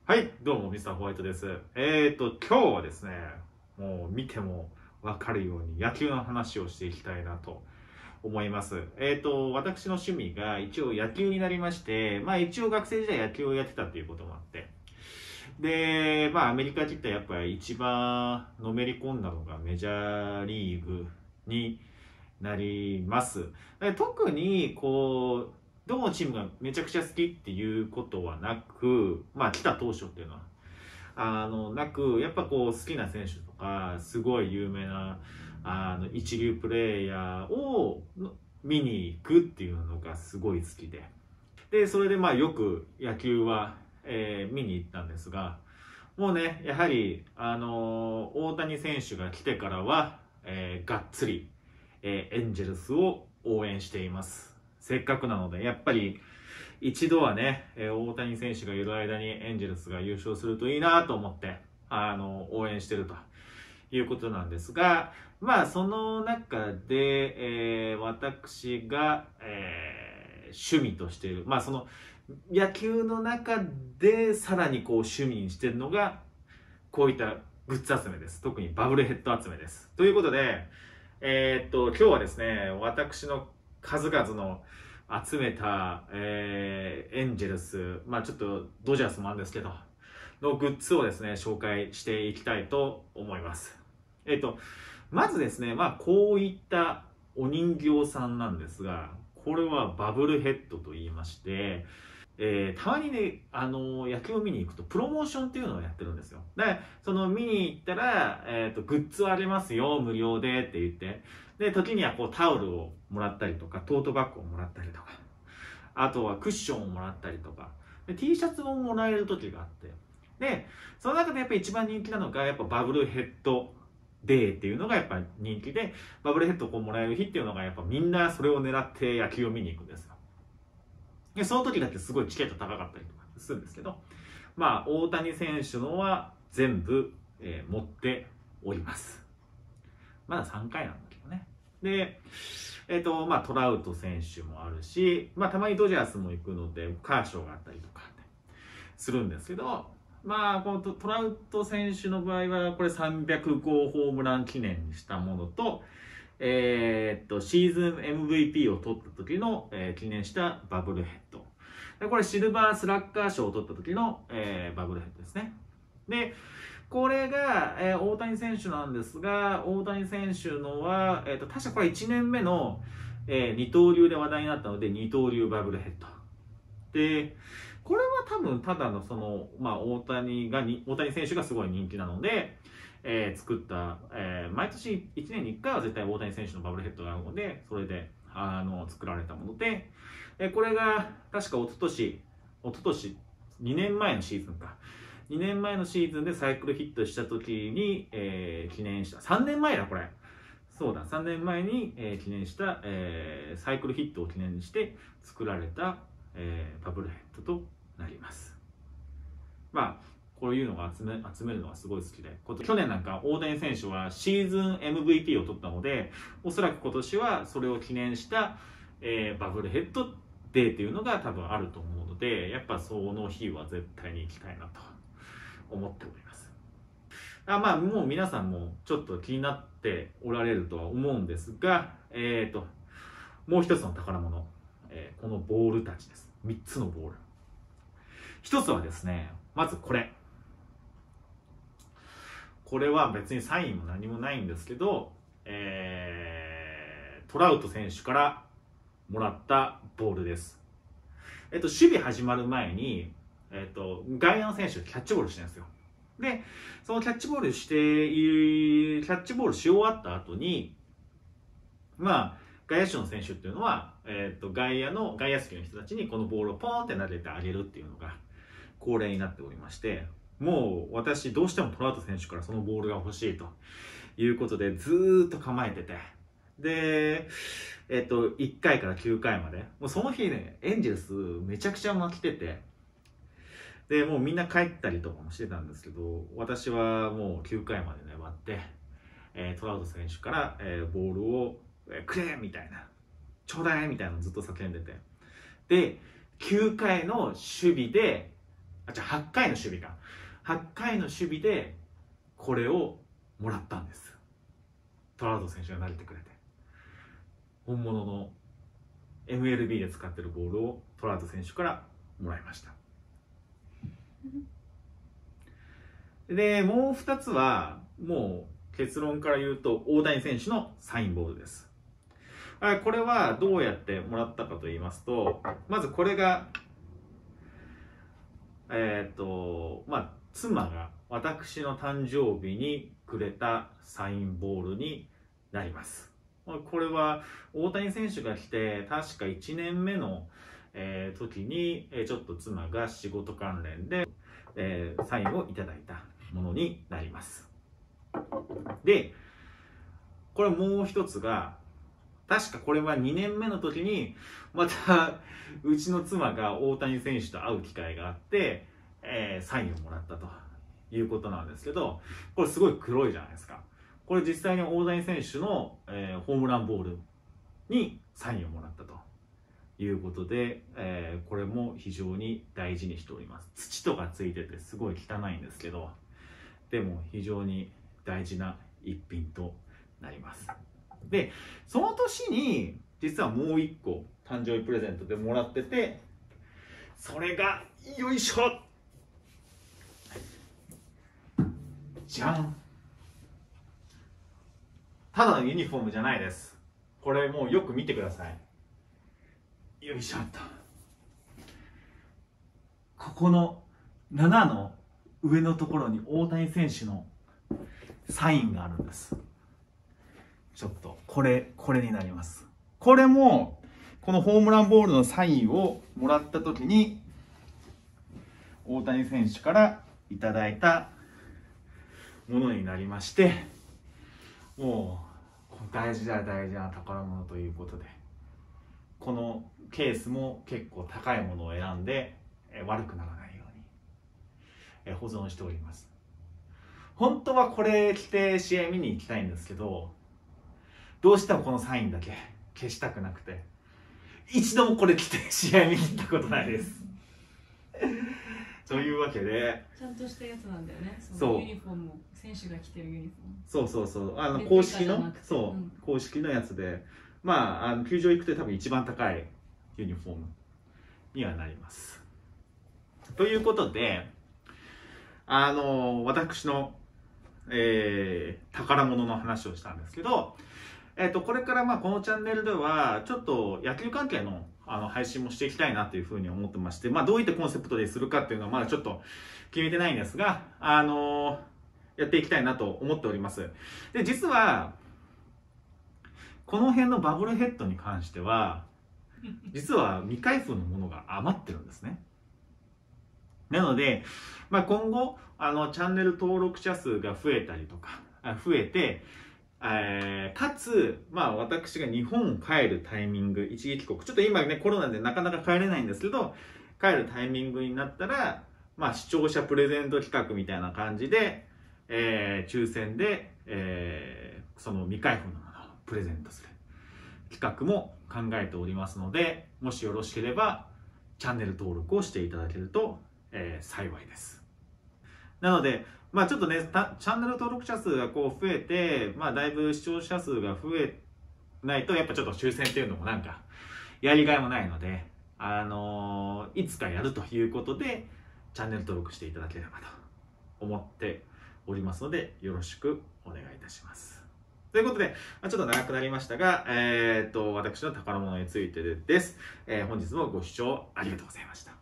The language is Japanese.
はい、どうも、ミスターホワイトです。今日はですね、もう見てもわかるように野球の話をしていきたいなと思います。私の趣味が一応野球になりまして、一応学生時代野球をやってたっていうこともあって、で、アメリカって言ったらやっぱり一番のめり込んだのがメジャーリーグになります。で特にどのチームがめちゃくちゃ好きっていうことはなく、来た当初っていうのはなく、やっぱ好きな選手とかすごい有名な一流プレーヤーを見に行くっていうのがすごい好きで、それでよく野球は、見に行ったんですが、もうねやはり大谷選手が来てからは、がっつり、エンジェルスを応援しています。せっかくなのでやっぱり一度はね、大谷選手がいる間にエンジェルスが優勝するといいなと思って応援してるということなんですが、その中で、私が、趣味としている、その野球の中でさらに趣味にしているのがこういったグッズ集めです。特にバブルヘッド集めです。ということで、今日はですね、私の数々の集めた、エンジェルス、ちょっとドジャースもあるんですけど、のグッズをですね、紹介していきたいと思います。まずですね、こういったお人形さんなんですが、これはバブルヘッドと言いまして、たまにね、野球を見に行くとプロモーションっていうのをやってるんですよ。で、その見に行ったら、グッズありますよ、無料でって言って、で、時にはタオルをもらったりとか、トートバッグをもらったりとか、あとはクッションをもらったりとか、で T シャツももらえる時があって、で、その中でやっぱり一番人気なのが、やっぱバブルヘッドデーっていうのがやっぱ人気で、バブルヘッドをもらえる日っていうのがやっぱみんなそれを狙って野球を見に行くんですよ。でその時だってすごいチケット高かったりとかするんですけど、大谷選手のは全部、持っております。まだ3回なんだけどね。で、トラウト選手もあるし、たまにドジャースも行くので、カーショーがあったりとか、ね、するんですけど、このトラウト選手の場合は、これ300号ホームラン記念にしたものと、シーズン MVP を取った時の、記念したバブルヘッド。これシルバースラッガー賞を取った時の、バブルヘッドですね。で、これが、大谷選手なんですが、大谷選手のは、確かこれ1年目の、二刀流で話題になったので、二刀流バブルヘッド。で、これは多分ただの大谷選手がすごい人気なので、作った、毎年1年に1回は絶対大谷選手のバブルヘッドがあるので、それで作られたもので、これが確か一昨年2年前のシーズンか。2年前のシーズンでサイクルヒットした時に、記念した、3年前だこれ。そうだ、3年前に、記念した、サイクルヒットを記念して作られた、バブルヘッドとなります。こういうのを集めるのがすごい好きで、去年なんか大谷選手はシーズン MVP を取ったので、おそらく今年はそれを記念した、バブルヘッドデーっていうのが多分あると思うので、やっぱその日は絶対に行きたいなと思っております。もう皆さんもちょっと気になっておられるとは思うんですが、もう一つの宝物、このボールたちです。3つのボール。一つはですね、まずこれは別にサインも何もないんですけど、トラウト選手からもらったボールです。守備始まる前に、外野の選手がキャッチボールしてるんですよ。で、そのキャッチボールし終わった後に、外野手の選手っていうのは、外野席の人たちにこのボールをポーンって投げてあげるっていうのが恒例になっておりまして、もう私どうしてもトラウト選手からそのボールが欲しいということでずーっと構えてて、で、1回から9回まで、もうその日ね、エンジェルスめちゃくちゃ負けてて、で、もうみんな帰ったりとかもしてたんですけど、私はもう9回まで粘って、トラウト選手から、ボールを、くれみたいな、ちょうだいみたいなのをずっと叫んでて、で、9回の守備で、 じゃあ8回の守備か。8回の守備でこれをもらったんです。トラウト選手が投げてくれて。本物の MLB で使ってるボールをトラウト選手からもらいました。で、もう2つは、もう結論から言うと、大谷選手のサインボールです。これはどうやってもらったかと言いますと、まずこれが、妻が私の誕生日にくれたサインボールになります。これは大谷選手が来て確か1年目の、時にちょっと妻が仕事関連で、サインをいただいたものになります。で、これもう一つが、確かこれは2年目の時にまたうちの妻が大谷選手と会う機会があって、サインをもらったということなんですけど、これすごい黒いじゃないですか。これ実際に大谷選手の、ホームランボールにサインをもらったということで、これも非常に大事にしております。土とかついててすごい汚いんですけど、でも非常に大事な一品となります。で、その年に実はもう一個誕生日プレゼントでもらってて、それがよいしょ、じゃん。ただのユニフォームじゃないです。これもうよく見てください。よいしょっと。ここの7の上のところに大谷選手のサインがあるんです。ちょっとこれになります。これもこのホームランボールのサインをもらった時に大谷選手からいただいたものになりまして、もう大事な宝物ということで、このケースも結構高いものを選んで悪くならないように保存しております。本当はこれ着て試合見に行きたいんですけど、どうしてもこのサインだけ消したくなくて、一度もこれ着て試合見に行ったことないです。というわけで、 ちゃんとしたやつなんだよね。 そう、 そのユニフォーム、選手が着てるユニフォーム。 そう公式の、公式のやつで、球場行くと多分一番高いユニフォームにはなります。ということで、私の、宝物の話をしたんですけど、これからこのチャンネルではちょっと野球関係の配信もしていきたいなというふうに思ってまして、どういったコンセプトでするかっていうのはまだちょっと決めてないんですが、やっていきたいなと思っております。で、実はこの辺のバブルヘッドに関しては実は未開封のものが余ってるんですね。なので、今後チャンネル登録者数が増えたりとか増えて、かつ、私が日本帰るタイミング、一時帰国、ちょっと今ね、コロナでなかなか帰れないんですけど、帰るタイミングになったら、視聴者プレゼント企画みたいな感じで、抽選で、その未開封のものをプレゼントする企画も考えておりますので、もしよろしければ、チャンネル登録をしていただけると、幸いです。なので、ちょっとね、チャンネル登録者数が増えて、だいぶ視聴者数が増えないと、やっぱちょっと抽選っていうのもやりがいもないので、いつかやるということで、チャンネル登録していただければと思っておりますので、よろしくお願いいたします。ということで、ちょっと長くなりましたが、私の宝物についてです。本日もご視聴ありがとうございました。